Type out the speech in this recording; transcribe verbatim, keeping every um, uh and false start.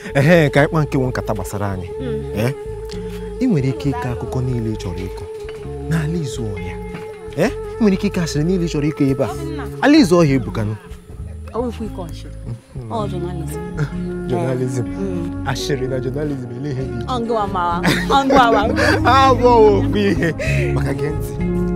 ehe ka ịkpa nke nwe nkata gbasara anyị eh ị nwere ike ịkọ akụkọ niile ị chọrọ ịkọ n'ala izu ọhịa eh ị nwere ike ịkọ asịrị niile ị chọrọ ịkọ ebe a ala izu ọhịa ebukanụ ọwụkwa ịkọ asịrị ọ journalism journalism asịrị na journalism ele ihe dị ọngụwa ma ọngụwa ma abụọ okwu ihe maka gee ntị